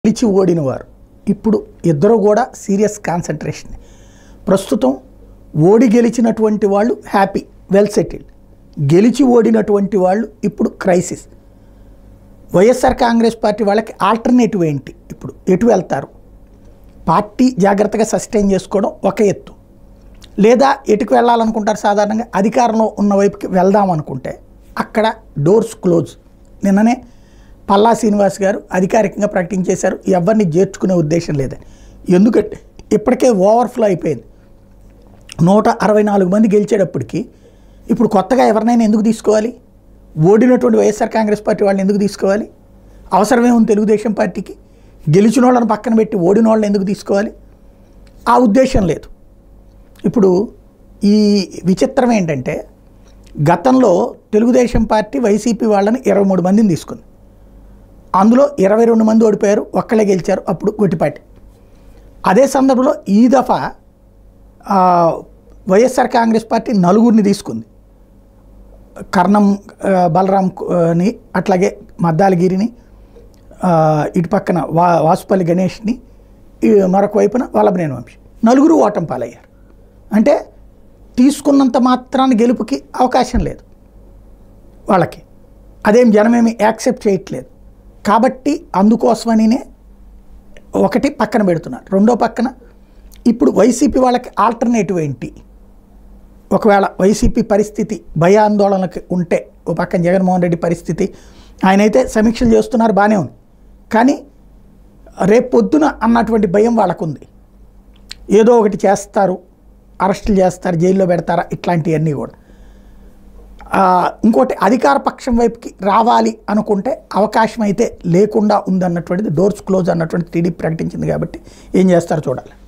గెలిచి ఓడిన వారు ఇప్పుడు ఇద్దరు కూడా సీరియస్ కాన్సంట్రేషన్. ప్రస్తుతం ఓడి గెలిచినటువంటి వాళ్ళు హ్యాపీ, వెల్ సెటిల్డ్. గెలిచి ఓడినటువంటి వాళ్ళు ఇప్పుడు క్రైసిస్. వైఎస్ఆర్ కాంగ్రెస్ పార్టీ వాళ్ళకి ఆల్టర్నేటివ్ ఏంటి? ఇప్పుడు ఎటు వెళ్తారు? పార్టీ జాగ్రత్తగా సస్టైన్ చేసుకోవడం ఒక ఎత్తు, లేదా ఎటుకు వెళ్ళాలనుకుంటారు? సాధారణంగా అధికారంలో ఉన్న వైపుకి వెళ్దాం అనుకుంటే అక్కడ డోర్స్ క్లోజ్. నిన్ననే పల్లా శ్రీనివాస్ గారు అధికారికంగా ప్రకటించేశారు, ఎవరిని చేర్చుకునే ఉద్దేశం లేదని. ఎందుకంటే ఇప్పటికే ఓవర్ఫ్లో అయిపోయింది. 164 మంది గెలిచేటప్పటికి ఇప్పుడు కొత్తగా ఎవరినైనా ఎందుకు తీసుకోవాలి? ఓడినటువంటి వైఎస్ఆర్ కాంగ్రెస్ పార్టీ వాళ్ళని ఎందుకు తీసుకోవాలి? అవసరమేముంది తెలుగుదేశం పార్టీకి? గెలిచిన వాళ్ళని పక్కన పెట్టి ఓడిన వాళ్ళని ఎందుకు తీసుకోవాలి? ఆ ఉద్దేశం లేదు. ఇప్పుడు ఈ విచిత్రం ఏంటంటే, గతంలో తెలుగుదేశం పార్టీ వైసీపీ వాళ్ళని 23 మందిని తీసుకుంది. అందులో 22 మంది ఓడిపోయారు, ఒక్కళ్ళే గెలిచారు, అప్పుడు గొట్టిపాటి. అదే సందర్భంలో ఈ దఫా వైఎస్ఆర్ కాంగ్రెస్ పార్టీ 4 తీసుకుంది. కర్ణం బలరాంని, అట్లాగే మద్దాలగిరిని, ఇటు పక్కన వాసుపల్లి గణేష్ని, మరొక వైపున వల్లభనేని వంశీ. 4 ఓటమి పాలయ్యారు. అంటే తీసుకున్నంత మాత్రాన్ని గెలుపుకి అవకాశం లేదు వాళ్ళకి. అదేం జనమేమి యాక్సెప్ట్ చేయట్లేదు. కాబట్టి అందుకోసమనినే ఒకటి పక్కన పెడుతున్నారు. రెండో పక్కన ఇప్పుడు వైసీపీ వాళ్ళకి ఆల్టర్నేటివ్ ఏంటి? ఒకవేళ వైసీపీ పరిస్థితి భయాందోళనకి ఉంటే, ఓ పక్కన జగన్మోహన్ రెడ్డి పరిస్థితి, ఆయనైతే సమీక్షలు చేస్తున్నారు, బాగానే ఉంది. కానీ రేపు పొద్దున అన్నటువంటి భయం వాళ్ళకు ఉంది. ఏదో ఒకటి చేస్తారు, అరెస్టులు చేస్తారు, జైల్లో పెడతారా, ఇట్లాంటివన్నీ కూడా. ఇంకోటి, అధికార పక్షం వైపుకి రావాలి అనుకుంటే అవకాశం అయితే లేకుండా ఉందన్నటువంటిది, డోర్స్ క్లోజ్ అన్నటువంటి టీడీపీ ప్రకటించింది. కాబట్టి ఏం చేస్తారో చూడాలి.